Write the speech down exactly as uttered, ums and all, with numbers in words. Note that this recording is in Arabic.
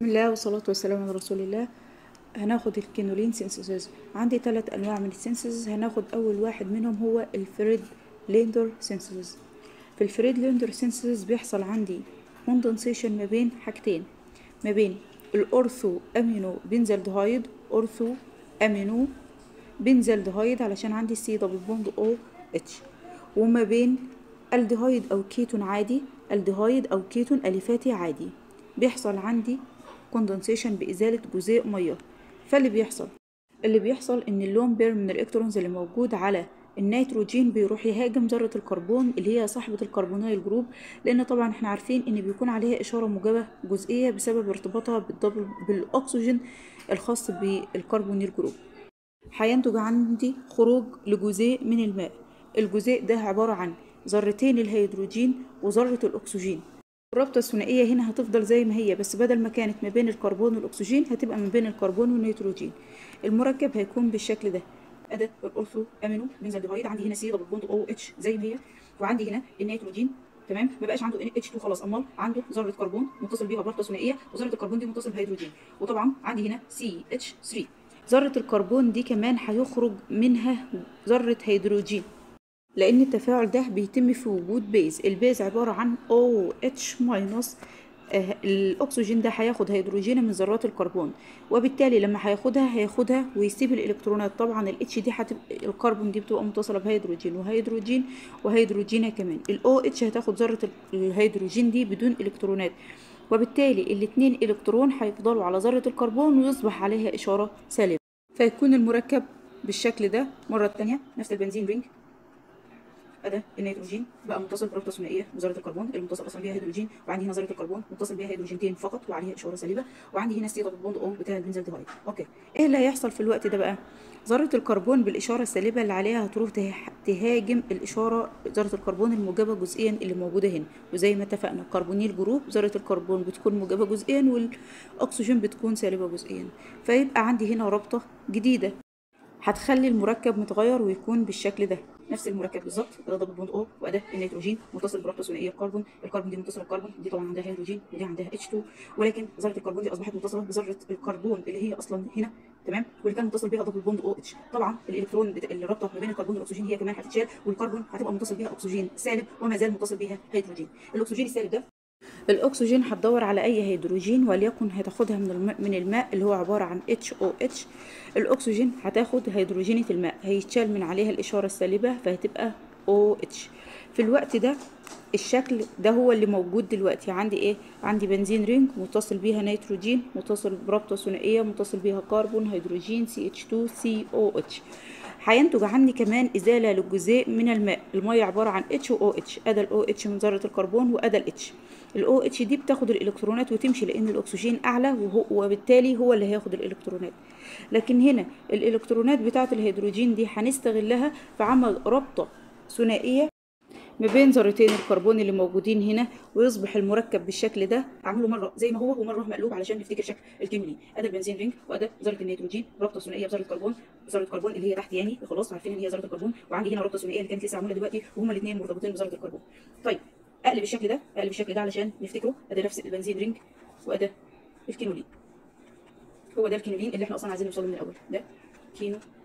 بسم الله والصلاة والسلام على رسول الله. هناخد الكينولين سينثيسيس. عندي ثلاث انواع من السينثيسيس. هناخد اول واحد منهم هو الفريد ليندر سينثيسيس. في الفريد ليندر سينثيسيس بيحصل عندي كوندنسيشن ما بين حاجتين، ما بين الاورثو امينو بنزالدهايد، اورثو امينو بنزالدهايد علشان عندي سي دبل بوند او اتش، وما بين الدهايد او كيتون عادي، الدهايد او كيتون اليفاتي عادي. بيحصل عندي كوندنسيشن بإزالة جزيء مية. فاللي بيحصل اللي بيحصل ان اللون بير من الالكترونز اللي موجود على النيتروجين بيروح يهاجم ذرة الكربون اللي هي صاحبة الكربونيل جروب، لان طبعا احنا عارفين ان بيكون عليها اشارة موجبة جزئية بسبب ارتباطها بالدبل بالاكسجين الخاص بالكربونيل جروب. هينتج عندي خروج لجزيء من الماء. الجزيء ده عبارة عن ذرتين الهيدروجين وذرة الاكسجين. الرابطة الثنائية هنا هتفضل زي ما هي، بس بدل ما كانت ما بين الكربون والأكسجين هتبقى ما بين الكربون والنيتروجين. المركب هيكون بالشكل ده. أداة الأورثو أمينو بنزالدهايد، عندي هنا سي دبل بوند أو اتش زي ما هي، وعندي هنا النيتروجين. تمام، ما بقاش عنده اتش اتنين خلاص، امال عنده ذره كربون متصل بيها برابطه ثنائيه، وذره الكربون دي متصل بهيدروجين، وطبعا عندي هنا سي اتش ثلاثة. ذره الكربون دي كمان هيخرج منها ذره هيدروجين، لأن التفاعل ده بيتم في وجود بيز. البيز عبارة عن او اتش ماينس. آه الأكسجين ده هياخد هيدروجين من ذرات الكربون، وبالتالي لما هياخدها هياخدها ويسيب الإلكترونات. طبعا الاتش دي هتبقى الكربون دي بتبقى متصلة بهيدروجين وهيدروجين وهيدروجين كمان. الاو اتش هتاخد ذرة الهيدروجين دي بدون إلكترونات، وبالتالي الاتنين إلكترون هيفضلوا على ذرة الكربون ويصبح عليها إشارة سالبة، فيكون المركب بالشكل ده. مرة تانية نفس البنزين رينج، أداة النيتروجين بقى متصل برابطة ثنائية بذرة الكربون اللي متصل أصلا بيها هيدروجين، وعندي هنا ذرة الكربون متصل بيها هيدروجينتين فقط وعليها إشارة سالبة، وعندي هنا سي دبل بوند أو بتاع البنزالدهايد. أوكي، إيه اللي هيحصل في الوقت ده بقى؟ ذرة الكربون بالإشارة السالبة اللي عليها هتروح تهاجم الإشارة ذرة الكربون الموجبة جزئيا اللي موجودة هنا، وزي ما اتفقنا كربونيل جروب ذرة الكربون بتكون موجبة جزئيا والأكسجين بتكون سالبة جزئيا، فيبقى عندي هنا رابطة جديدة هتخلي المركب متغير ويكون بالشكل ده. نفس المركب بالظبط، ده دبل بوند او واداه النيتروجين متصل برابطه ثنائيه بكربون، الكربون دي متصله بكربون، دي طبعا عندها هيدروجين ودي عندها اتش اتنين، ولكن ذره الكربون دي اصبحت متصله بذره الكربون اللي هي اصلا هنا. تمام، واللي كان متصل بيها دبل بوند او اتش. طبعا الالكترون اللي رابطه ما بين الكربون والاكسجين هي كمان هتتشال، والكربون هتبقى متصل بيها اكسجين سالب وما زال متصل بيها هيدروجين. الاكسجين السالب ده الاكسجين هتدور على اي هيدروجين وليكن هتاخدها من الماء من الماء اللي هو عباره عن اتش او اتش. الاكسجين هتاخد هيدروجينة الماء، هيتشال من عليها الاشاره السالبه فهتبقى او اتش. في الوقت ده الشكل ده هو اللي موجود دلوقتي. عندي ايه؟ عندي بنزين رينج متصل بيها نيتروجين متصل برابطه ثنائيه متصل بيها كربون هيدروجين سي اتش اتنين سي او اتش. هينتج عندي كمان ازاله للجزيء من الماء. الميه عباره عن اتش و او اتش، ادا الاو اتش من ذره الكربون وادا الاتش. الاو اتش دي بتاخد الالكترونات وتمشي لان الاكسجين اعلى، وهو وبالتالي هو اللي هياخد الالكترونات. لكن هنا الالكترونات بتاعه الهيدروجين دي هنستغلها في عمل رابطه ثنائيه ما بين ذرتين الكربون اللي موجودين هنا، ويصبح المركب بالشكل ده. اعمله مره زي ما هو ومره مقلوب علشان نفتكر شكل الكيميائي. اداه البنزين رينج واداه ذره النيتروجين رابطه ثنائيه بذره الكربون، ذره الكربون اللي هي تحت يعني خلاص عارفين ان هي ذره الكربون، وعندي هنا رابطه ثنائيه اللي كانت لسه معموله دلوقتي، وهما الاثنين مرتبطين بذره الكربون. طيب اقلب الشكل ده، اقلب الشكل ده علشان نفتكره. اداه نفس البنزين رينج واداه الكينولين. هو ده الكينولين اللي احنا اصلا عايزين نوصله من الاول، ده كينولين.